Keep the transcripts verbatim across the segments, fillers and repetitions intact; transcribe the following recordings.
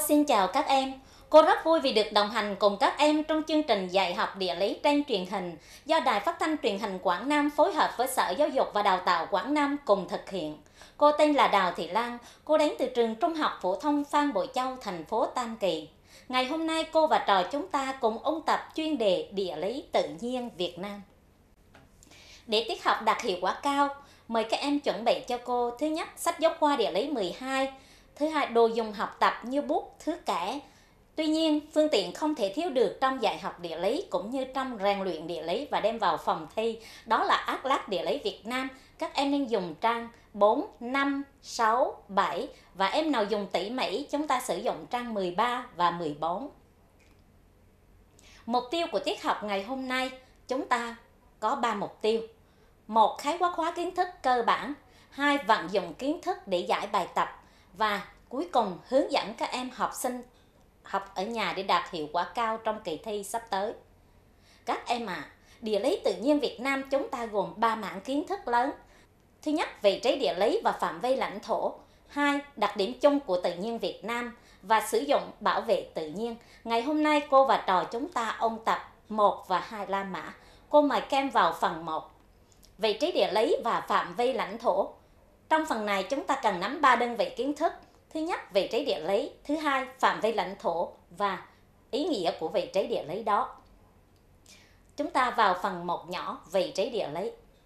xin chào các em. Cô rất vui vì được đồng hành cùng các em trong chương trình dạy học địa lý trên truyền hình do Đài Phát thanh Truyền hình Quảng Nam phối hợp với Sở Giáo dục và Đào tạo Quảng Nam cùng thực hiện. Cô tên là Đào Thị Lan, cô đến từ trường Trung học phổ thông Phan Bội Châu, thành phố Tam Kỳ. Ngày hôm nay cô và trò chúng ta cùng ôn tập chuyên đề địa lý tự nhiên Việt Nam. Để tiết học đạt hiệu quả cao, mời các em chuẩn bị cho cô thứ nhất sách giáo khoa địa lý mười hai, thứ hai đồ dùng học tập như bút, thước kẻ. Tuy nhiên, phương tiện không thể thiếu được trong dạy học địa lý cũng như trong rèn luyện địa lý và đem vào phòng thi, đó là Atlas Địa lý Việt Nam. Các em nên dùng trang bốn, năm, sáu, bảy và em nào dùng tỉ mỉ chúng ta sử dụng trang mười ba và mười bốn. Mục tiêu của tiết học ngày hôm nay chúng ta có ba mục tiêu. Một, khái quát hóa kiến thức cơ bản. Hai, vận dụng kiến thức để giải bài tập. Và cuối cùng hướng dẫn các em học sinh học ở nhà để đạt hiệu quả cao trong kỳ thi sắp tới. Các em ạ, à, địa lý tự nhiên Việt Nam chúng ta gồm ba mảng kiến thức lớn. Thứ nhất, vị trí địa lý và phạm vi lãnh thổ. Hai, đặc điểm chung của tự nhiên Việt Nam và sử dụng bảo vệ tự nhiên. Ngày hôm nay cô và trò chúng ta ôn tập một và hai La Mã. Cô mời các em vào phần một. Vị trí địa lý và phạm vi lãnh thổ. Trong phần này chúng ta cần nắm ba đơn vị kiến thức. Thứ nhất, vị trí địa lý. Thứ hai, phạm vi lãnh thổ và ý nghĩa của vị trí địa lý đó. Chúng ta vào phần một nhỏ, vị trí địa lý.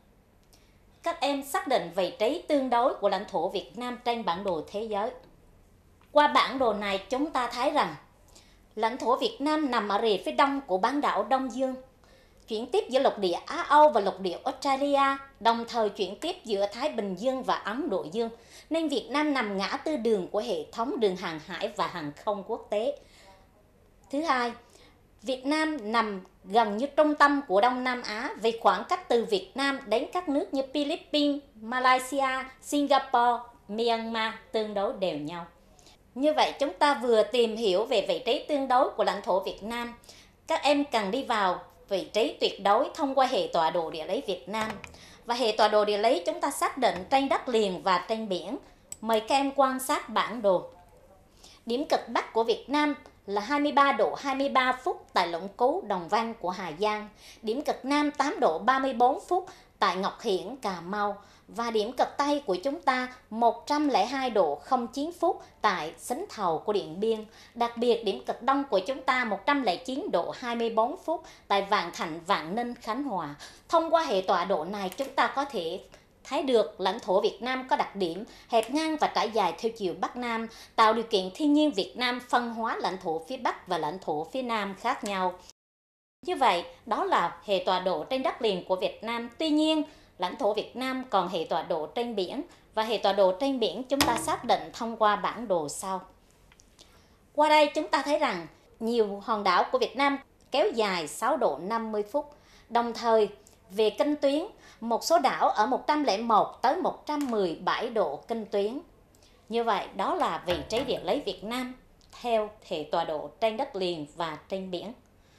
Các em xác định vị trí tương đối của lãnh thổ Việt Nam trên bản đồ thế giới. Qua bản đồ này chúng ta thấy rằng lãnh thổ Việt Nam nằm ở rìa phía đông của bán đảo Đông Dương, chuyển tiếp giữa lục địa Á Âu và lục địa Australia, đồng thời chuyển tiếp giữa Thái Bình Dương và Ấn Độ Dương, nên Việt Nam nằm ngã tư đường của hệ thống đường hàng hải và hàng không quốc tế. Thứ hai, Việt Nam nằm gần như trung tâm của Đông Nam Á vì khoảng cách từ Việt Nam đến các nước như Philippines, Malaysia, Singapore, Myanmar tương đối đều nhau. Như vậy chúng ta vừa tìm hiểu về vị trí tương đối của lãnh thổ Việt Nam. Các em cần đi vào vị trí tuyệt đối thông qua hệ tọa độ địa lý Việt Nam. Và hệ tọa độ địa lý chúng ta xác định trên đất liền và trên biển. Mời các em quan sát bản đồ. Điểm cực Bắc của Việt Nam là hai mươi ba độ hai mươi ba phút tại Lũng Cú, Đồng Văn của Hà Giang. Điểm cực Nam tám độ ba mươi bốn phút tại Ngọc Hiển, Cà Mau. Và điểm cực Tây của chúng ta một trăm lẻ hai độ không chín phút tại Xín Thầu của Điện Biên. Đặc biệt điểm cực Đông của chúng ta một trăm lẻ chín độ hai mươi bốn phút tại Vạn Thạnh, Vạn Ninh, Khánh Hòa. Thông qua hệ tọa độ này chúng ta có thể thấy được lãnh thổ Việt Nam có đặc điểm hẹp ngang và trải dài theo chiều Bắc Nam, tạo điều kiện thiên nhiên Việt Nam phân hóa lãnh thổ phía Bắc và lãnh thổ phía Nam khác nhau. Như vậy, đó là hệ tọa độ trên đất liền của Việt Nam. Tuy nhiên, lãnh thổ Việt Nam còn hệ tọa độ trên biển, và hệ tọa độ trên biển chúng ta xác định thông qua bản đồ sau. Qua đây chúng ta thấy rằng nhiều hòn đảo của Việt Nam kéo dài sáu độ năm mươi phút. Đồng thời, về kinh tuyến, một số đảo ở một trăm lẻ một tới một trăm mười bảy độ kinh tuyến. Như vậy, đó là vị trí địa lý Việt Nam theo hệ tọa độ trên đất liền và trên biển.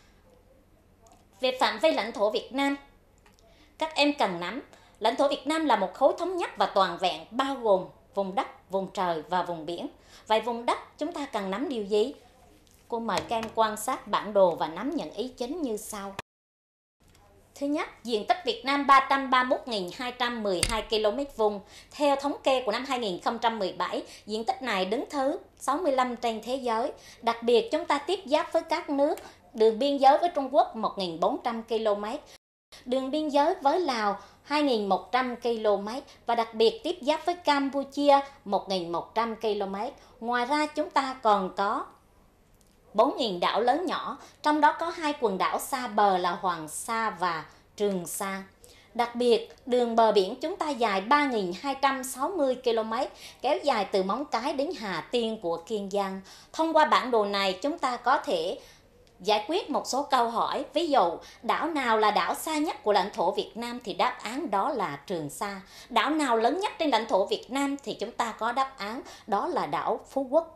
Về phạm vi lãnh thổ Việt Nam, các em cần nắm, lãnh thổ Việt Nam là một khối thống nhất và toàn vẹn bao gồm vùng đất, vùng trời và vùng biển. Vậy vùng đất chúng ta cần nắm điều gì? Cô mời các em quan sát bản đồ và nắm những ý chính như sau. Thứ nhất, diện tích Việt Nam ba trăm ba mươi mốt nghìn hai trăm mười hai ki lô mét vuông. Theo thống kê của năm hai nghìn không trăm mười bảy, diện tích này đứng thứ sáu mươi lăm trên thế giới. Đặc biệt chúng ta tiếp giáp với các nước, đường biên giới với Trung Quốc một nghìn bốn trăm ki lô mét. Đường biên giới với Lào hai nghìn một trăm ki lô mét và đặc biệt tiếp giáp với Campuchia một nghìn một trăm ki lô mét. Ngoài ra chúng ta còn có bốn nghìn đảo lớn nhỏ, trong đó có hai quần đảo xa bờ là Hoàng Sa và Trường Sa. Đặc biệt, đường bờ biển chúng ta dài ba nghìn hai trăm sáu mươi ki lô mét, kéo dài từ Móng Cái đến Hà Tiên của Kiên Giang. Thông qua bản đồ này chúng ta có thể giải quyết một số câu hỏi. Ví dụ, đảo nào là đảo xa nhất của lãnh thổ Việt Nam thì đáp án đó là Trường Sa. Đảo nào lớn nhất trên lãnh thổ Việt Nam thì chúng ta có đáp án đó là đảo Phú Quốc.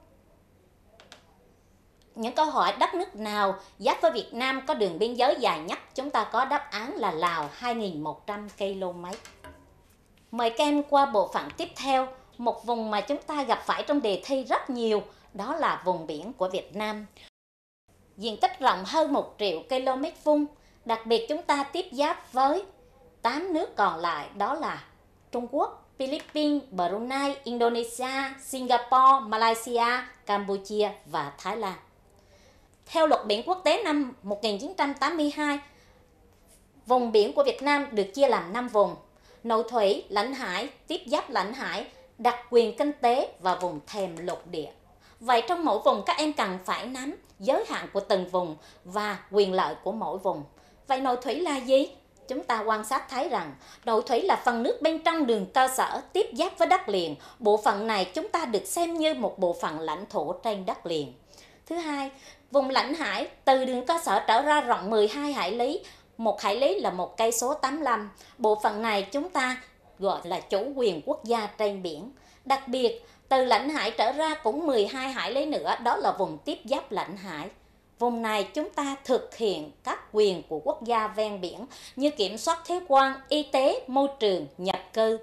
Những câu hỏi đất nước nào giáp với Việt Nam có đường biên giới dài nhất, chúng ta có đáp án là Lào hai nghìn một trăm ki lô mét. Mời các em qua bộ phận tiếp theo, một vùng mà chúng ta gặp phải trong đề thi rất nhiều, đó là vùng biển của Việt Nam. Diện tích rộng hơn một triệu ki lô mét vuông, đặc biệt chúng ta tiếp giáp với tám nước còn lại, đó là Trung Quốc, Philippines, Brunei, Indonesia, Singapore, Malaysia, Campuchia và Thái Lan. Theo luật biển quốc tế năm một nghìn chín trăm tám mươi hai, vùng biển của Việt Nam được chia làm năm vùng: nội thủy, lãnh hải, tiếp giáp lãnh hải, đặc quyền kinh tế và vùng thềm lục địa. Vậy trong mỗi vùng các em cần phải nắm giới hạn của từng vùng và quyền lợi của mỗi vùng. Vậy nội thủy là gì? Chúng ta quan sát thấy rằng nội thủy là phần nước bên trong đường cơ sở tiếp giáp với đất liền. Bộ phận này chúng ta được xem như một bộ phận lãnh thổ trên đất liền. Thứ hai, vùng lãnh hải từ đường cơ sở trở ra rộng mười hai hải lý. Một hải lý là một cây số tám mươi lăm. Bộ phận này chúng ta gọi là chủ quyền quốc gia trên biển. Đặc biệt, từ lãnh hải trở ra cũng mười hai hải lý nữa, đó là vùng tiếp giáp lãnh hải. Vùng này chúng ta thực hiện các quyền của quốc gia ven biển như kiểm soát thuế quan, y tế, môi trường, nhập cư.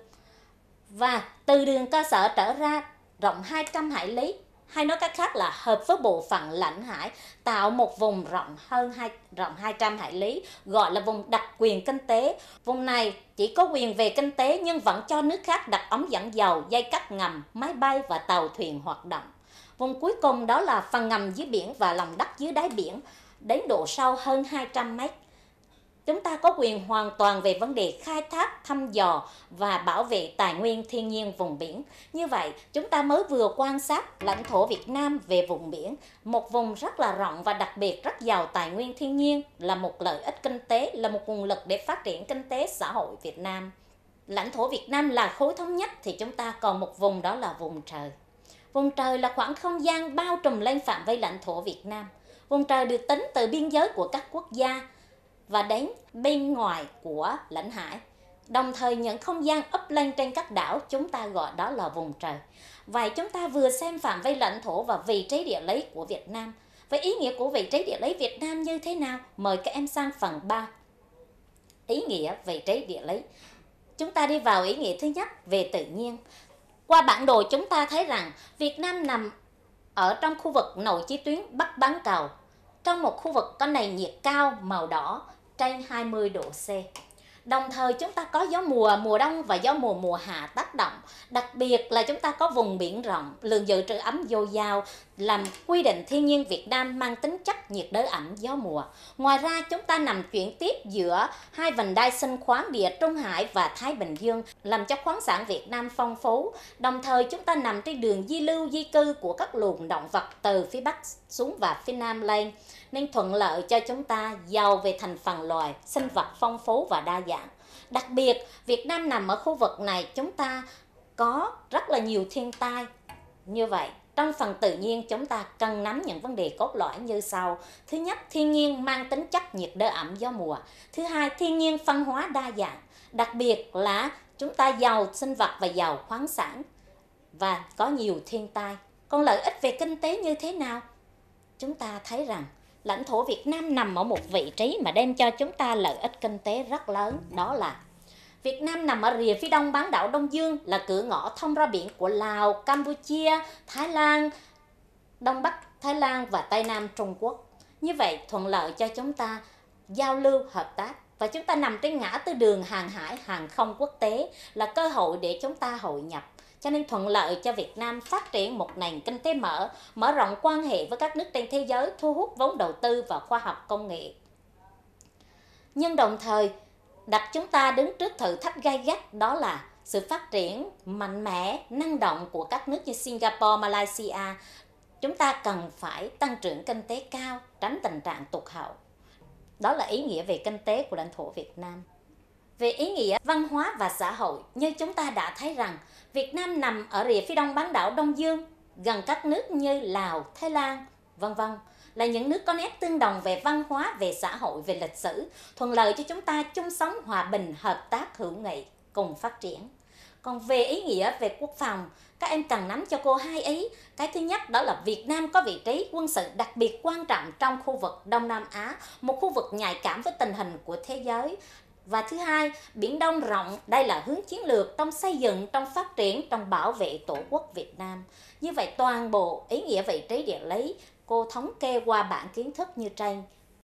Và từ đường cơ sở trở ra rộng hai trăm hải lý, hay nói cách khác là hợp với bộ phận lãnh hải, tạo một vùng rộng hơn hai, rộng hai trăm hải lý, gọi là vùng đặc quyền kinh tế. Vùng này chỉ có quyền về kinh tế nhưng vẫn cho nước khác đặt ống dẫn dầu, dây cáp ngầm, máy bay và tàu thuyền hoạt động. Vùng cuối cùng đó là phần ngầm dưới biển và lòng đất dưới đáy biển, đến độ sâu hơn hai trăm mét. Chúng ta có quyền hoàn toàn về vấn đề khai thác, thăm dò và bảo vệ tài nguyên thiên nhiên vùng biển. Như vậy, chúng ta mới vừa quan sát lãnh thổ Việt Nam về vùng biển, một vùng rất là rộng và đặc biệt rất giàu tài nguyên thiên nhiên, là một lợi ích kinh tế, là một nguồn lực để phát triển kinh tế xã hội Việt Nam. Lãnh thổ Việt Nam là khối thống nhất thì chúng ta còn một vùng, đó là vùng trời. Vùng trời là khoảng không gian bao trùm lên phạm vi lãnh thổ Việt Nam. Vùng trời được tính từ biên giới của các quốc gia và đến bên ngoài của lãnh hải. Đồng thời những không gian ấp lên trên các đảo chúng ta gọi đó là vùng trời. Vậy chúng ta vừa xem phạm vi lãnh thổ và vị trí địa lý của Việt Nam. Vậy ý nghĩa của vị trí địa lý Việt Nam như thế nào? Mời các em sang phần ba. Ý nghĩa vị trí địa lý. Chúng ta đi vào ý nghĩa thứ nhất về tự nhiên. Qua bản đồ chúng ta thấy rằng Việt Nam nằm ở trong khu vực nội chí tuyến Bắc bán cầu, trong một khu vực có nền nhiệt cao màu đỏ trên hai mươi độ C. Đồng thời chúng ta có gió mùa mùa đông và gió mùa mùa hạ tác động. Đặc biệt là chúng ta có vùng biển rộng, lượng dự trữ ấm dồi dào, làm quy định thiên nhiên Việt Nam mang tính chất nhiệt đới ẩm gió mùa. Ngoài ra chúng ta nằm chuyển tiếp giữa hai vành đai sinh khoáng địa Trung Hải và Thái Bình Dương, làm cho khoáng sản Việt Nam phong phú. Đồng thời chúng ta nằm trên đường di lưu di cư của các luồng động vật từ phía Bắc xuống và phía Nam lên, nên thuận lợi cho chúng ta giàu về thành phần loài, sinh vật phong phú và đa dạng. Đặc biệt, Việt Nam nằm ở khu vực này chúng ta có rất là nhiều thiên tai. Như vậy, trong phần tự nhiên chúng ta cần nắm những vấn đề cốt lõi như sau. Thứ nhất, thiên nhiên mang tính chất nhiệt đới ẩm gió mùa. Thứ hai, thiên nhiên phân hóa đa dạng. Đặc biệt là chúng ta giàu sinh vật và giàu khoáng sản và có nhiều thiên tai. Còn lợi ích về kinh tế như thế nào? Chúng ta thấy rằng lãnh thổ Việt Nam nằm ở một vị trí mà đem cho chúng ta lợi ích kinh tế rất lớn, đó là Việt Nam nằm ở rìa phía đông bán đảo Đông Dương, là cửa ngõ thông ra biển của Lào, Campuchia, Thái Lan, Đông Bắc Thái Lan và Tây Nam Trung Quốc. Như vậy thuận lợi cho chúng ta giao lưu hợp tác, và chúng ta nằm trên ngã tư đường hàng hải hàng không quốc tế, là cơ hội để chúng ta hội nhập. Cho nên thuận lợi cho Việt Nam phát triển một nền kinh tế mở, mở rộng quan hệ với các nước trên thế giới, thu hút vốn đầu tư vào khoa học công nghệ. Nhưng đồng thời đặt chúng ta đứng trước thử thách gay gắt, đó là sự phát triển mạnh mẽ, năng động của các nước như Singapore, Malaysia. Chúng ta cần phải tăng trưởng kinh tế cao, tránh tình trạng tụt hậu. Đó là ý nghĩa về kinh tế của lãnh thổ Việt Nam. Về ý nghĩa văn hóa và xã hội, như chúng ta đã thấy rằng Việt Nam nằm ở rìa phía đông bán đảo Đông Dương, gần các nước như Lào, Thái Lan, vân vân, là những nước có nét tương đồng về văn hóa, về xã hội, về lịch sử, thuận lợi cho chúng ta chung sống hòa bình, hợp tác, hữu nghị, cùng phát triển. Còn về ý nghĩa về quốc phòng, các em cần nắm cho cô hai ý. Cái thứ nhất đó là Việt Nam có vị trí quân sự đặc biệt quan trọng trong khu vực Đông Nam Á, một khu vực nhạy cảm với tình hình của thế giới. Và thứ hai, Biển Đông rộng, đây là hướng chiến lược trong xây dựng, trong phát triển, trong bảo vệ Tổ quốc Việt Nam. Như vậy toàn bộ ý nghĩa vị trí địa lý cô thống kê qua bảng kiến thức như trên.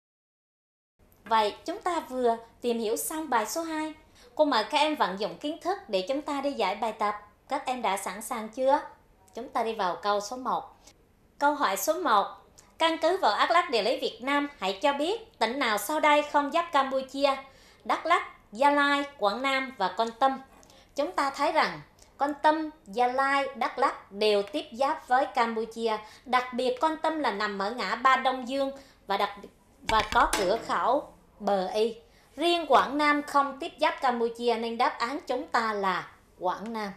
Vậy chúng ta vừa tìm hiểu xong bài số hai. Cô mời các em vận dụng kiến thức để chúng ta đi giải bài tập. Các em đã sẵn sàng chưa? Chúng ta đi vào câu số một. Câu hỏi số một. Căn cứ vào Atlas địa lý Việt Nam, hãy cho biết tỉnh nào sau đây không giáp Campuchia? Đắk Lắk, Gia Lai, Quảng Nam và Kon Tum. Chúng ta thấy rằng Kon Tum, Gia Lai, Đắk Lắk đều tiếp giáp với Campuchia. Đặc biệt Kon Tum là nằm ở ngã ba Đông Dương và đặc và có cửa khẩu Bờ Y. Riêng Quảng Nam không tiếp giáp Campuchia nên đáp án chúng ta là Quảng Nam.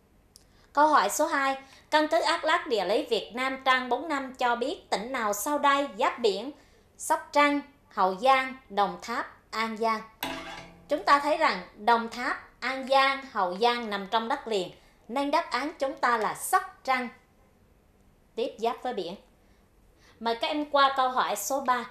Câu hỏi số hai. Căn cứ Atlas địa lý Việt Nam trang bốn mươi lăm cho biết tỉnh nào sau đây giáp biển? Sóc Trăng, Hậu Giang, Đồng Tháp, An Giang. Chúng ta thấy rằng Đồng Tháp, An Giang, Hậu Giang nằm trong đất liền nên đáp án chúng ta là Sóc Trăng tiếp giáp với biển. Mời các em qua câu hỏi số ba.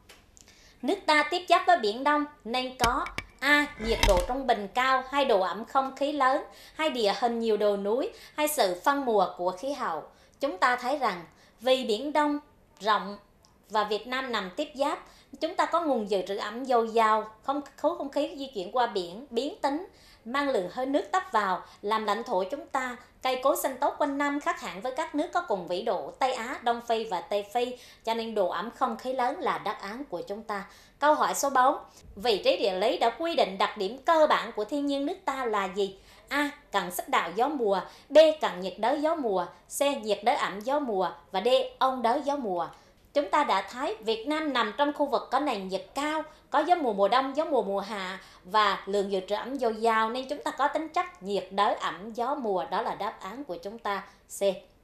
Nước ta tiếp giáp với Biển Đông nên có A. Nhiệt độ trung bình cao, hay độ ẩm không khí lớn, hay địa hình nhiều đồi núi, hay sự phân mùa của khí hậu. Chúng ta thấy rằng vì Biển Đông rộng và Việt Nam nằm tiếp giáp, chúng ta có nguồn dự trữ ẩm dồi dào, không khối không khí di chuyển qua biển biến tính, mang lượng hơi nước tấp vào, làm lãnh thổ chúng ta cây cối xanh tốt quanh năm, khác hẳn với các nước có cùng vĩ độ Tây Á, Đông Phi và Tây Phi, cho nên độ ẩm không khí lớn là đáp án của chúng ta. Câu hỏi số bốn. Vị trí địa lý đã quy định đặc điểm cơ bản của thiên nhiên nước ta là gì? A. Cận xích đạo gió mùa, B. Cận nhiệt đới gió mùa, C. Nhiệt đới ẩm gió mùa và D. Ôn đới gió mùa. Chúng ta đã thấy Việt Nam nằm trong khu vực có nền nhiệt cao, có gió mùa mùa đông, gió mùa mùa hạ và lượng dự trữ ẩm dồi dào nên chúng ta có tính chất nhiệt đới ẩm gió mùa, đó là đáp án của chúng ta C.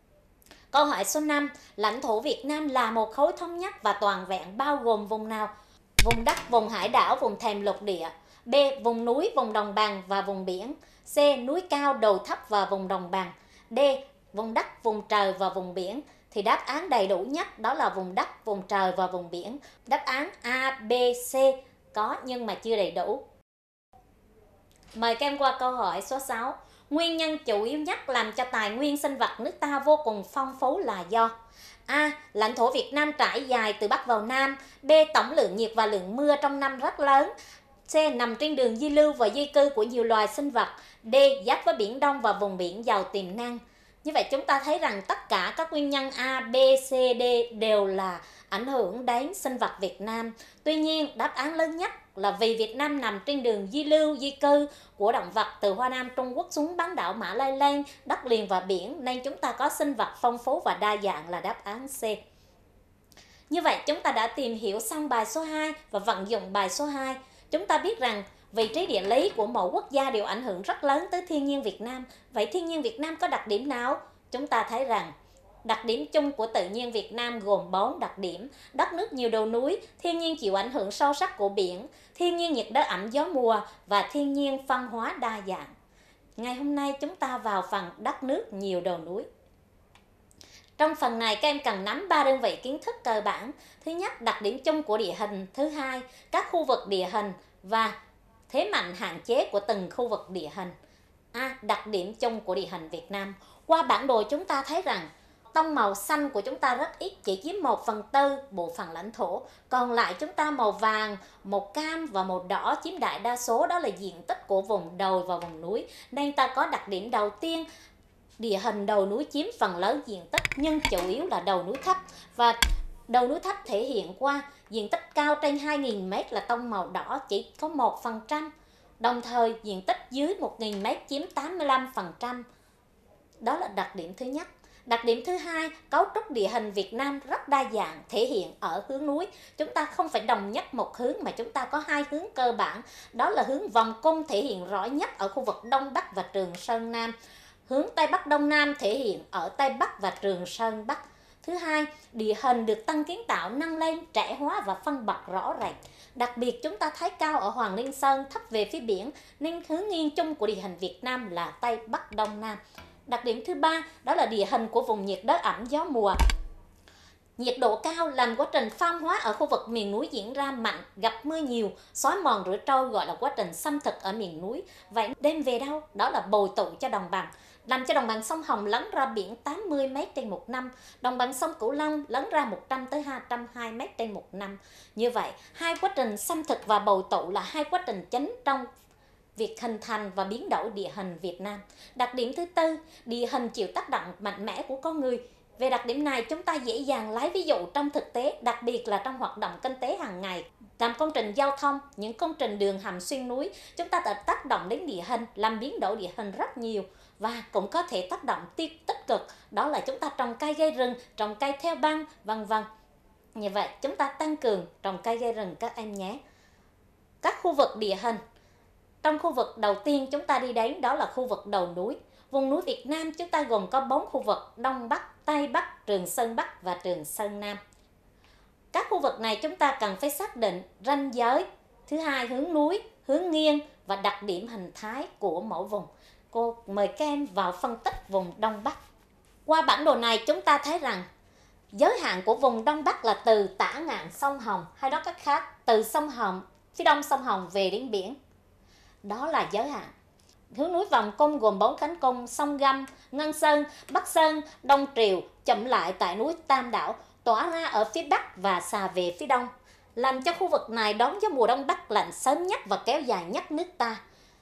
Câu hỏi số năm. Lãnh thổ Việt Nam là một khối thống nhất và toàn vẹn bao gồm vùng nào? Vùng đất, vùng hải đảo, vùng thềm lục địa. B. Vùng núi, vùng đồng bằng và vùng biển. C. Núi cao, đồi thấp và vùng đồng bằng. D. Vùng đất, vùng trời và vùng biển. Thì đáp án đầy đủ nhất đó là vùng đất, vùng trời và vùng biển. Đáp án A, B, C có nhưng mà chưa đầy đủ. Mời các em qua câu hỏi số sáu. Nguyên nhân chủ yếu nhất làm cho tài nguyên sinh vật nước ta vô cùng phong phú là do A. Lãnh thổ Việt Nam trải dài từ Bắc vào Nam. B. Tổng lượng nhiệt và lượng mưa trong năm rất lớn. C. Nằm trên đường di lưu và di cư của nhiều loài sinh vật. D. Giáp với Biển Đông và vùng biển giàu tiềm năng. Như vậy chúng ta thấy rằng tất cả các nguyên nhân A, B, C, D đều là ảnh hưởng đến sinh vật Việt Nam. Tuy nhiên đáp án lớn nhất là vì Việt Nam nằm trên đường di lưu, di cư của động vật từ Hoa Nam Trung Quốc xuống bán đảo Mã Lai lên, đất liền và biển nên chúng ta có sinh vật phong phú và đa dạng là đáp án C. Như vậy chúng ta đã tìm hiểu xong bài số hai và vận dụng bài số hai. Chúng ta biết rằng vị trí địa lý của mỗi quốc gia đều ảnh hưởng rất lớn tới thiên nhiên Việt Nam. Vậy thiên nhiên Việt Nam có đặc điểm nào? Chúng ta thấy rằng đặc điểm chung của tự nhiên Việt Nam gồm bốn đặc điểm: đất nước nhiều đồi núi, thiên nhiên chịu ảnh hưởng sâu sắc của biển, thiên nhiên nhiệt đới ẩm gió mùa và thiên nhiên văn hóa đa dạng. Ngày hôm nay chúng ta vào phần đất nước nhiều đồi núi. Trong phần này các em cần nắm ba đơn vị kiến thức cơ bản. Thứ nhất, đặc điểm chung của địa hình. Thứ hai, các khu vực địa hình và thế mạnh hạn chế của từng khu vực địa hình. A. Đặc điểm chung của địa hình Việt Nam. Qua bản đồ chúng ta thấy rằng tông màu xanh của chúng ta rất ít, chỉ chiếm một phần tư bộ phận lãnh thổ. Còn lại chúng ta màu vàng, màu cam và màu đỏ chiếm đại đa số, đó là diện tích của vùng đồi và vùng núi. Nên ta có đặc điểm đầu tiên, địa hình đồi núi chiếm phần lớn diện tích nhưng chủ yếu là đồi núi thấp. Và đồi núi thấp thể hiện qua diện tích cao trên hai nghìn mét là tông màu đỏ chỉ có một phần trăm. Đồng thời diện tích dưới một nghìn mét chiếm tám mươi lăm phần trăm. Đó là đặc điểm thứ nhất. Đặc điểm thứ hai, cấu trúc địa hình Việt Nam rất đa dạng, thể hiện ở hướng núi. Chúng ta không phải đồng nhất một hướng mà chúng ta có hai hướng cơ bản. Đó là hướng vòng cung thể hiện rõ nhất ở khu vực Đông Bắc và Trường Sơn Nam. Hướng Tây Bắc Đông Nam thể hiện ở Tây Bắc và Trường Sơn Bắc. Thứ hai, địa hình được tăng kiến tạo nâng lên, trẻ hóa và phân bậc rõ rệt. Đặc biệt chúng ta thấy cao ở Hoàng Liên Sơn, thấp về phía biển nên hướng nghiêng chung của địa hình Việt Nam là Tây Bắc Đông Nam. Đặc điểm thứ ba đó là địa hình của vùng nhiệt đới ẩm gió mùa. Nhiệt độ cao làm quá trình phong hóa ở khu vực miền núi diễn ra mạnh, gặp mưa nhiều, xói mòn rửa trôi gọi là quá trình xâm thực ở miền núi. Vậy đem về đâu? Đó là bồi tụ cho đồng bằng, làm cho đồng bằng sông Hồng lấn ra biển tám mươi mét trên một năm, đồng bằng sông Cửu Long lấn ra một trăm tới hai trăm hai mươi mét trên một năm. Như vậy, hai quá trình xâm thực và bồi tụ là hai quá trình chính trong việc hình thành và biến đổi địa hình Việt Nam. Đặc điểm thứ tư, địa hình chịu tác động mạnh mẽ của con người. Về đặc điểm này, chúng ta dễ dàng lấy ví dụ trong thực tế, đặc biệt là trong hoạt động kinh tế hàng ngày. Làm công trình giao thông, những công trình đường hầm xuyên núi, chúng ta đã tác động đến địa hình, làm biến đổi địa hình rất nhiều. Và cũng có thể tác động tích cực, đó là chúng ta trồng cây gây rừng, trồng cây theo băng, vân vân. Như vậy, chúng ta tăng cường trồng cây gây rừng các em nhé. Các khu vực địa hình. Trong khu vực đầu tiên chúng ta đi đến đó là khu vực đầu núi. Vùng núi Việt Nam chúng ta gồm có bốn khu vực: Đông Bắc, Tây Bắc, Trường Sơn Bắc và Trường Sơn Nam. Các khu vực này chúng ta cần phải xác định ranh giới. Thứ hai, hướng núi, hướng nghiêng và đặc điểm hình thái của mỗi vùng. Cô mời các em vào phân tích vùng Đông Bắc. Qua bản đồ này chúng ta thấy rằng giới hạn của vùng Đông Bắc là từ tả ngạn sông Hồng, hay nói cách khác, từ sông Hồng, phía đông sông Hồng về đến biển. Đó là giới hạn. Hướng núi vòng cung gồm bốn cánh cung: Sông Gâm, Ngân Sơn, Bắc Sơn, Đông Triều, chậm lại tại núi Tam Đảo, tỏa ra ở phía bắc và xà về phía đông, làm cho khu vực này đón gió mùa đông bắc lạnh sớm nhất và kéo dài nhất nước ta.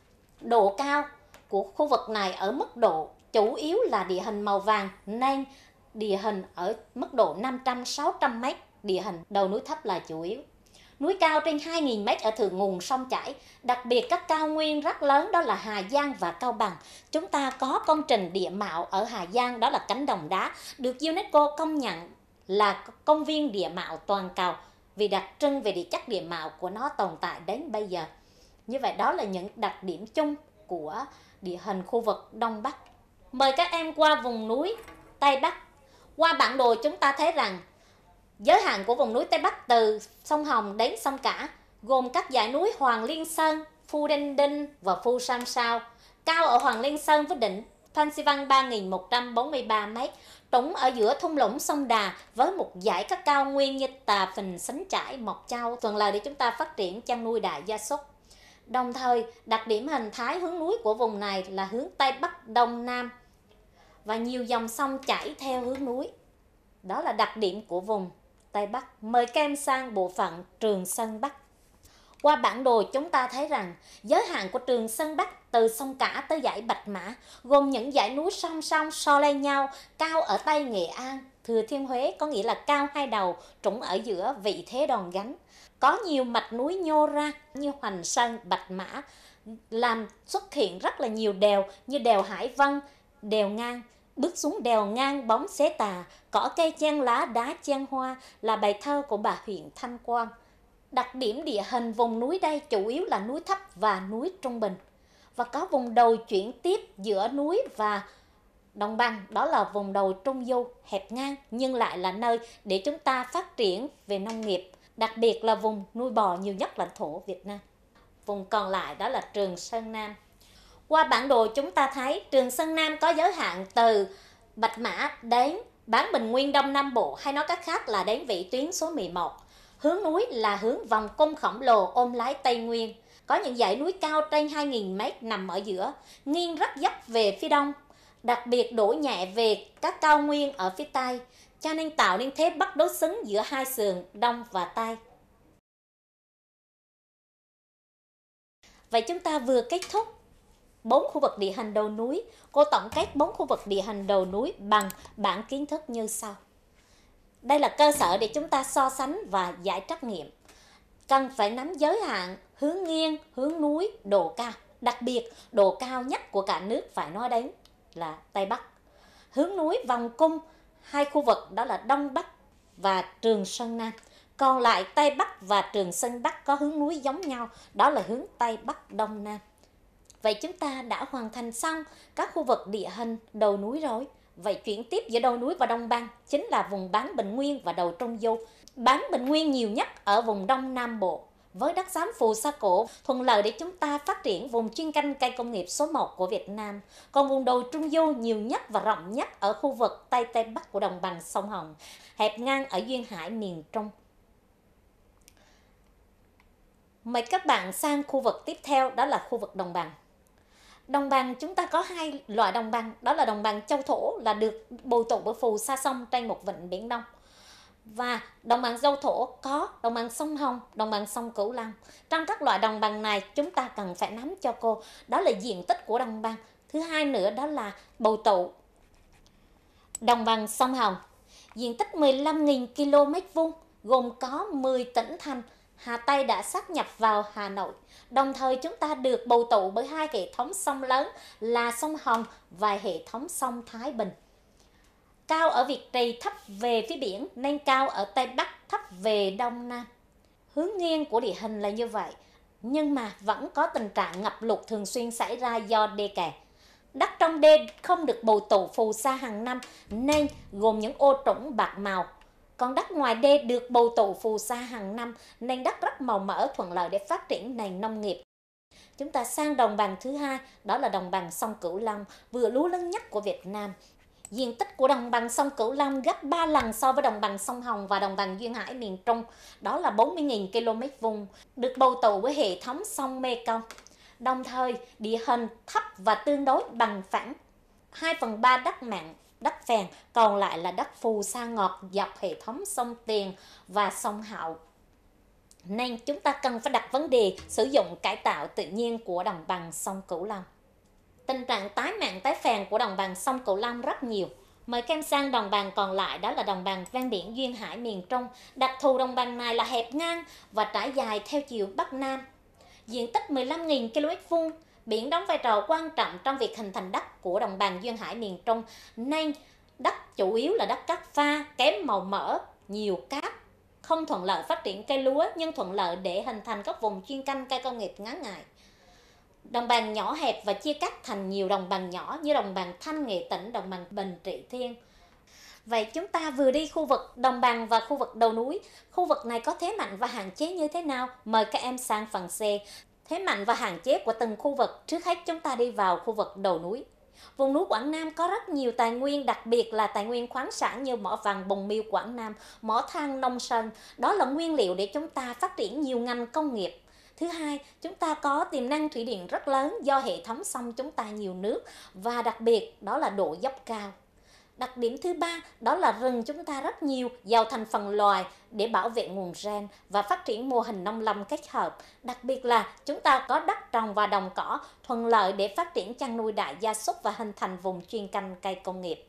Độ cao của khu vực này ở mức độ chủ yếu là địa hình màu vàng, nên địa hình ở mức độ năm trăm đến sáu trăm mét, địa hình đầu núi thấp là chủ yếu. Núi cao trên hai nghìn mét ở thượng nguồn sông chảy, đặc biệt các cao nguyên rất lớn đó là Hà Giang và Cao Bằng. Chúng ta có công trình địa mạo ở Hà Giang, đó là cánh đồng đá, được UNESCO công nhận là công viên địa mạo toàn cầu vì đặc trưng về địa chất địa mạo của nó tồn tại đến bây giờ. Như vậy đó là những đặc điểm chung của địa hình khu vực Đông Bắc. Mời các em qua vùng núi Tây Bắc. Qua bản đồ chúng ta thấy rằng giới hạn của vùng núi Tây Bắc từ sông Hồng đến sông Cả gồm các dãy núi Hoàng Liên Sơn, Phu Đinh Đinh và Phu Sam Sao. Cao ở Hoàng Liên Sơn với đỉnh Phan Xi Văn ba nghìn một trăm bốn mươi ba mét, trũng ở giữa thung lũng sông Đà với một dãy các cao nguyên như Tà Phình, Sánh Trải, Mộc Châu, thuận lợi để chúng ta phát triển chăn nuôi đại gia súc. Đồng thời, đặc điểm hình thái hướng núi của vùng này là hướng Tây Bắc Đông Nam và nhiều dòng sông chảy theo hướng núi. Đó là đặc điểm của vùng Tây Bắc. Mời các em sang bộ phận Trường Sơn Bắc. Qua bản đồ chúng ta thấy rằng giới hạn của Trường Sơn Bắc từ sông Cả tới dãy Bạch Mã gồm những dãy núi song song so lên nhau, cao ở Tây Nghệ An, Thừa Thiên Huế, có nghĩa là cao hai đầu, trũng ở giữa, vị thế đòn gánh. Có nhiều mạch núi nhô ra như Hoành Sơn, Bạch Mã, làm xuất hiện rất là nhiều đèo như đèo Hải Vân, đèo Ngang. Bước xuống đèo Ngang bóng xế tà, cỏ cây chen lá, đá chen hoa là bài thơ của bà huyện Thanh Quan. Đặc điểm địa hình vùng núi đây chủ yếu là núi thấp và núi trung bình, và có vùng đồi chuyển tiếp giữa núi và đồng bằng, đó là vùng đồi trung du hẹp ngang nhưng lại là nơi để chúng ta phát triển về nông nghiệp, đặc biệt là vùng nuôi bò nhiều nhất lãnh thổ Việt Nam. Vùng còn lại đó là Trường Sơn Nam. Qua bản đồ chúng ta thấy Trường Sơn Nam có giới hạn từ Bạch Mã đến Bán Bình Nguyên Đông Nam Bộ, hay nói cách khác là đến vĩ tuyến số mười một. Hướng núi là hướng vòng cung khổng lồ ôm lấy Tây Nguyên. Có những dãy núi cao trên hai nghìn mét nằm ở giữa, nghiêng rất dốc về phía đông, đặc biệt đổ nhẹ về các cao nguyên ở phía Tây, cho nên tạo nên thế bất đối xứng giữa hai sườn Đông và Tây. Vậy chúng ta vừa kết thúc bốn khu vực địa hình đồi núi. Cô tổng kết bốn khu vực địa hình đồi núi bằng bảng kiến thức như sau. Đây là cơ sở để chúng ta so sánh và giải trắc nghiệm. Cần phải nắm giới hạn, hướng nghiêng, hướng núi, độ cao. Đặc biệt, độ cao nhất của cả nước phải nói đến là Tây Bắc. Hướng núi vòng cung, hai khu vực đó là Đông Bắc và Trường Sơn Nam. Còn lại Tây Bắc và Trường Sơn Bắc có hướng núi giống nhau, đó là hướng Tây Bắc Đông Nam. Vậy chúng ta đã hoàn thành xong các khu vực địa hình đồi núi rồi. Vậy chuyển tiếp giữa đồi núi và đồng bằng chính là vùng Bán Bình Nguyên và đầu Trung Du. Bán Bình Nguyên nhiều nhất ở vùng Đông Nam Bộ với đất xám phù sa cổ, thuận lợi để chúng ta phát triển vùng chuyên canh cây công nghiệp số một của Việt Nam. Còn vùng đồi Trung Du nhiều nhất và rộng nhất ở khu vực Tây Tây Bắc của đồng bằng sông Hồng, hẹp ngang ở duyên hải miền Trung. Mời các bạn sang khu vực tiếp theo, đó là khu vực đồng bằng. Đồng bằng chúng ta có hai loại đồng bằng, đó là đồng bằng châu thổ là được bồi tụ bởi phù sa sông trên một vịnh Biển Đông. Và đồng bằng châu thổ có đồng bằng sông Hồng, đồng bằng sông Cửu Long. Trong các loại đồng bằng này chúng ta cần phải nắm cho cô, đó là diện tích của đồng bằng. Thứ hai nữa đó là bồi tụ. Đồng bằng sông Hồng, diện tích mười lăm nghìn ki lô mét vuông, gồm có mười tỉnh thành. Hà Tây đã sáp nhập vào Hà Nội. Đồng thời chúng ta được bồi tụ bởi hai hệ thống sông lớn là sông Hồng và hệ thống sông Thái Bình. Cao ở Việt Trì, thấp về phía biển nên cao ở Tây Bắc, thấp về Đông Nam. Hướng nghiêng của địa hình là như vậy, nhưng mà vẫn có tình trạng ngập lụt thường xuyên xảy ra do đê kè. Đất trong đê không được bồi tụ phù sa hàng năm nên gồm những ô trũng bạc màu. Còn đất ngoài đê được bồi tụ phù sa hàng năm nên đất rất màu mỡ, thuận lợi để phát triển nền nông nghiệp. Chúng ta sang đồng bằng thứ hai, đó là đồng bằng sông Cửu Long, vừa lúa lớn nhất của Việt Nam. Diện tích của đồng bằng sông Cửu Long gấp ba lần so với đồng bằng sông Hồng và đồng bằng duyên hải miền Trung, đó là bốn mươi nghìn ki lô mét vuông, được bồi tụ với hệ thống sông Mê Công. Đồng thời, địa hình thấp và tương đối bằng phẳng. hai phần ba đất mặn, đất phèn, còn lại là đất phù sa ngọt dọc hệ thống sông Tiền và sông Hậu. Nên chúng ta cần phải đặt vấn đề sử dụng cải tạo tự nhiên của đồng bằng sông Cửu Long. Tình trạng tái mặn tái phèn của đồng bằng sông Cửu Long rất nhiều. Mời các em sang đồng bằng còn lại, đó là đồng bằng ven biển duyên hải miền Trung. Đặc thù đồng bằng này là hẹp ngang và trải dài theo chiều Bắc Nam. Diện tích mười lăm nghìn ki lô mét vuông, biển đóng vai trò quan trọng trong việc hình thành đất của đồng bằng duyên hải miền Trung, nên đất chủ yếu là đất cát pha, kém màu mỡ, nhiều cát, không thuận lợi phát triển cây lúa nhưng thuận lợi để hình thành các vùng chuyên canh cây công nghiệp ngắn ngày. Đồng bằng nhỏ hẹp và chia cắt thành nhiều đồng bằng nhỏ như đồng bằng Thanh Nghệ Tĩnh, đồng bằng Bình Trị Thiên. Vậy chúng ta vừa đi khu vực đồng bằng và khu vực đồi núi. Khu vực này có thế mạnh và hạn chế như thế nào? Mời các em sang phần C. Thế mạnh và hạn chế của từng khu vực. Trước hết chúng ta đi vào khu vực đồi núi. Vùng núi Quảng Nam có rất nhiều tài nguyên, đặc biệt là tài nguyên khoáng sản như mỏ vàng Bồng Miêu Quảng Nam, mỏ than Nông Sơn. Đó là nguyên liệu để chúng ta phát triển nhiều ngành công nghiệp. Thứ hai, chúng ta có tiềm năng thủy điện rất lớn do hệ thống sông chúng ta nhiều nước và đặc biệt đó là độ dốc cao. Đặc điểm thứ ba đó là rừng chúng ta rất nhiều, giàu thành phần loài để bảo vệ nguồn gen và phát triển mô hình nông lâm kết hợp. Đặc biệt là chúng ta có đất trồng và đồng cỏ, thuận lợi để phát triển chăn nuôi đại gia súc và hình thành vùng chuyên canh cây công nghiệp.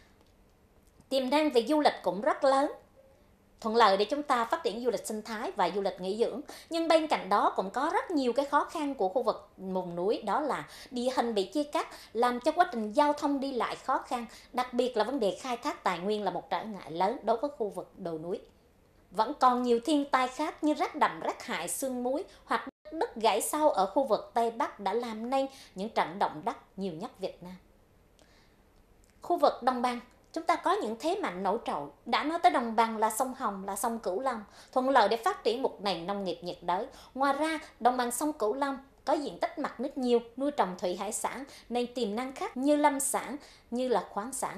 Tiềm năng về du lịch cũng rất lớn, thuận lợi để chúng ta phát triển du lịch sinh thái và du lịch nghỉ dưỡng. Nhưng bên cạnh đó cũng có rất nhiều cái khó khăn của khu vực vùng núi, đó là địa hình bị chia cắt làm cho quá trình giao thông đi lại khó khăn, đặc biệt là vấn đề khai thác tài nguyên là một trở ngại lớn đối với khu vực đồi núi. Vẫn còn nhiều thiên tai khác như rác đậm, rác hại, sương muối hoặc đất gãy sâu ở khu vực Tây Bắc đã làm nên những trận động đất nhiều nhất Việt Nam. Khu vực đồng bằng chúng ta có những thế mạnh nổi trội. Đã nói tới đồng bằng là sông Hồng, là sông Cửu Long, thuận lợi để phát triển một nền nông nghiệp nhiệt đới. Ngoài ra, đồng bằng sông Cửu Long có diện tích mặt nước nhiều, nuôi trồng thủy hải sản nên tiềm năng khác như lâm sản, như là khoáng sản.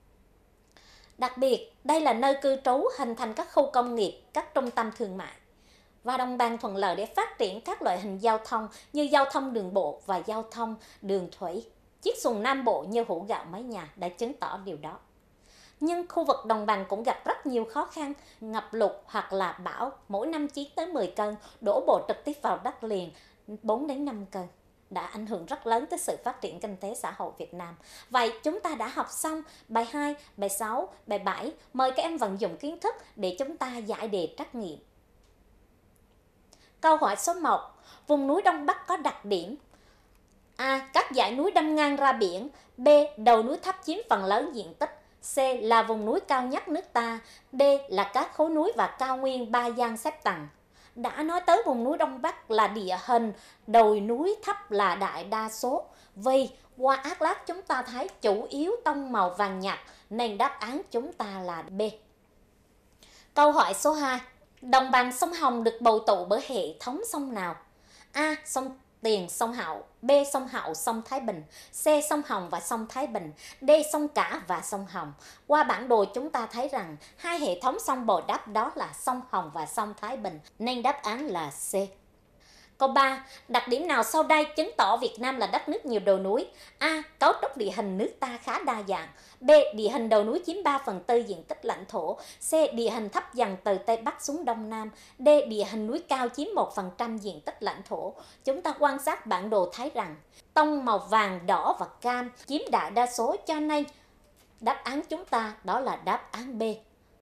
Đặc biệt, đây là nơi cư trú hình thành các khu công nghiệp, các trung tâm thương mại. Và đồng bằng thuận lợi để phát triển các loại hình giao thông như giao thông đường bộ và giao thông đường thủy. Chiếc xuồng Nam Bộ như hũ gạo mái nhà đã chứng tỏ điều đó. Nhưng khu vực đồng bằng cũng gặp rất nhiều khó khăn, ngập lụt hoặc là bão mỗi năm chín tới mười cơn, đổ bộ trực tiếp vào đất liền bốn đến năm cơn, đã ảnh hưởng rất lớn tới sự phát triển kinh tế xã hội Việt Nam. Vậy chúng ta đã học xong bài hai, bài sáu, bài bảy. Mời các em vận dụng kiến thức để chúng ta giải đề trắc nghiệm. Câu hỏi số một. Vùng núi Đông Bắc có đặc điểm: A. Các dãy núi đâm ngang ra biển. B. Đầu núi thấp chiếm phần lớn diện tích. C. Là vùng núi cao nhất nước ta. D. Là các khối núi và cao nguyên ba gian xếp tầng. Đã nói tới vùng núi Đông Bắc là địa hình đồi núi thấp là đại đa số. Vì qua Atlas chúng ta thấy chủ yếu tông màu vàng nhạt nên đáp án chúng ta là B. Câu hỏi số hai. Đồng bằng sông Hồng được bầu tụ bởi hệ thống sông nào? A. Sông Tiền, sông Hậu. B. Sông Hậu, sông Thái Bình. C. Sông Hồng và sông Thái Bình. D. Sông Cả và sông Hồng. Qua bản đồ chúng ta thấy rằng hai hệ thống sông bồi đắp đó là sông Hồng và sông Thái Bình, nên đáp án là C. Câu ba. Đặc điểm nào sau đây chứng tỏ Việt Nam là đất nước nhiều đồi núi? A. Cấu trúc địa hình nước ta khá đa dạng. B. Địa hình đồi núi chiếm ba phần tư diện tích lãnh thổ. C. Địa hình thấp dần từ Tây Bắc xuống Đông Nam. D. Địa hình núi cao chiếm một phần trăm diện tích lãnh thổ. Chúng ta quan sát bản đồ thấy rằng tông màu vàng, đỏ và cam chiếm đại đa số, cho nên đáp án chúng ta đó là đáp án B.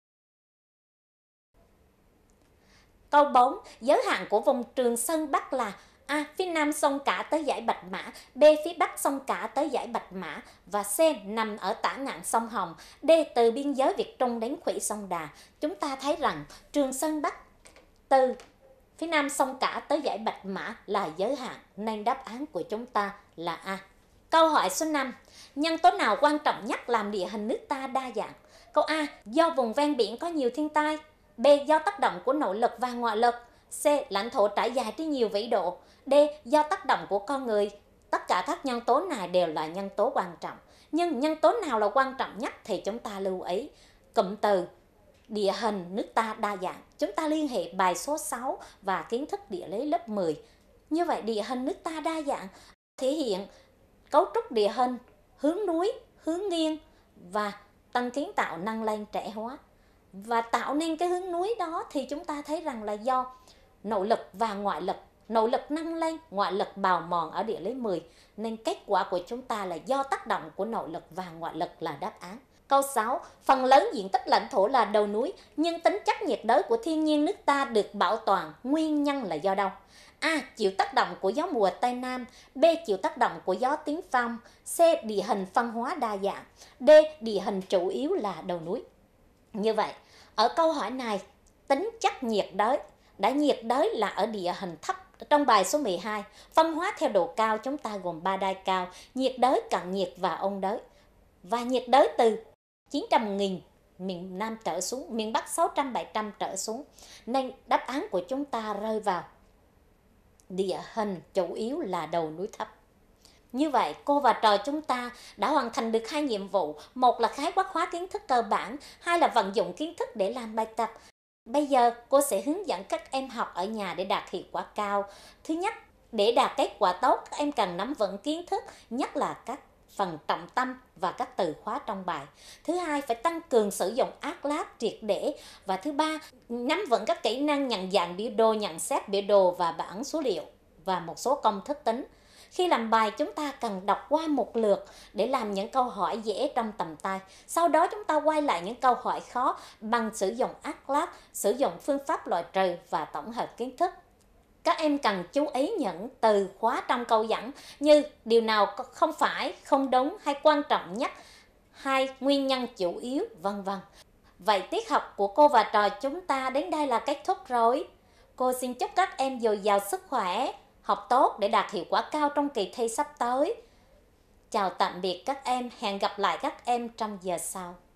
Câu bốn. Giới hạn của vùng Trường Sơn Bắc là A. Phía Nam sông Cả tới dãy Bạch Mã. B. Phía Bắc sông Cả tới dãy Bạch Mã. Và C. Nằm ở tả ngạn sông Hồng. D. Từ biên giới Việt Trung đến khuỷu sông Đà. Chúng ta thấy rằng Trường Sơn Bắc từ phía Nam sông Cả tới dãy Bạch Mã là giới hạn, nên đáp án của chúng ta là A. Câu hỏi số năm. Nhân tố nào quan trọng nhất làm địa hình nước ta đa dạng? Câu A. Do vùng ven biển có nhiều thiên tai. B. Do tác động của nội lực và ngoại lực. C. Lãnh thổ trải dài trên nhiều vĩ độ. D. Do tác động của con người. Tất cả các nhân tố này đều là nhân tố quan trọng. Nhưng nhân tố nào là quan trọng nhất thì chúng ta lưu ý. Cụm từ địa hình nước ta đa dạng, chúng ta liên hệ bài số sáu và kiến thức địa lý lớp mười. Như vậy địa hình nước ta đa dạng thể hiện cấu trúc địa hình, hướng núi, hướng nghiêng và tăng kiến tạo nâng lên trẻ hóa. Và tạo nên cái hướng núi đó thì chúng ta thấy rằng là do nội lực và ngoại lực. Nội lực nâng lên, ngoại lực bào mòn ở địa lý mười. Nên kết quả của chúng ta là do tác động của nội lực và ngoại lực là đáp án. Câu sáu. Phần lớn diện tích lãnh thổ là đồi núi, nhưng tính chất nhiệt đới của thiên nhiên nước ta được bảo toàn, nguyên nhân là do đâu? A. Chịu tác động của gió mùa Tây Nam. B. Chịu tác động của gió tiến phong. C. Địa hình phân hóa đa dạng. D. Địa hình chủ yếu là đồi núi. Như vậy, ở câu hỏi này, tính chất nhiệt đới, đã nhiệt đới là ở địa hình thấp. Trong bài số mười hai, phân hóa theo độ cao chúng ta gồm ba đai cao, nhiệt đới, cận nhiệt và ôn đới. Và nhiệt đới từ chín trăm nghìn miền Nam trở xuống, miền Bắc sáu trăm bảy trăm trở xuống. Nên đáp án của chúng ta rơi vào địa hình chủ yếu là đồi núi thấp. Như vậy, cô và trò chúng ta đã hoàn thành được hai nhiệm vụ. Một là khái quát hóa kiến thức cơ bản, hai là vận dụng kiến thức để làm bài tập. Bây giờ, cô sẽ hướng dẫn các em học ở nhà để đạt hiệu quả cao. Thứ nhất, để đạt kết quả tốt, các em cần nắm vững kiến thức, nhất là các phần trọng tâm và các từ khóa trong bài. Thứ hai, phải tăng cường sử dụng Atlas triệt để. Và thứ ba, nắm vững các kỹ năng nhận dạng biểu đồ, nhận xét biểu đồ và bảng số liệu và một số công thức tính. Khi làm bài, chúng ta cần đọc qua một lượt để làm những câu hỏi dễ trong tầm tay. Sau đó chúng ta quay lại những câu hỏi khó bằng sử dụng Atlas, sử dụng phương pháp loại trừ và tổng hợp kiến thức. Các em cần chú ý những từ khóa trong câu dẫn như điều nào không phải, không đúng hay quan trọng nhất, hay nguyên nhân chủ yếu, vân vân. Vậy tiết học của cô và trò chúng ta đến đây là kết thúc rồi. Cô xin chúc các em dồi dào sức khỏe, học tốt để đạt hiệu quả cao trong kỳ thi sắp tới. Chào tạm biệt các em, hẹn gặp lại các em trong giờ sau.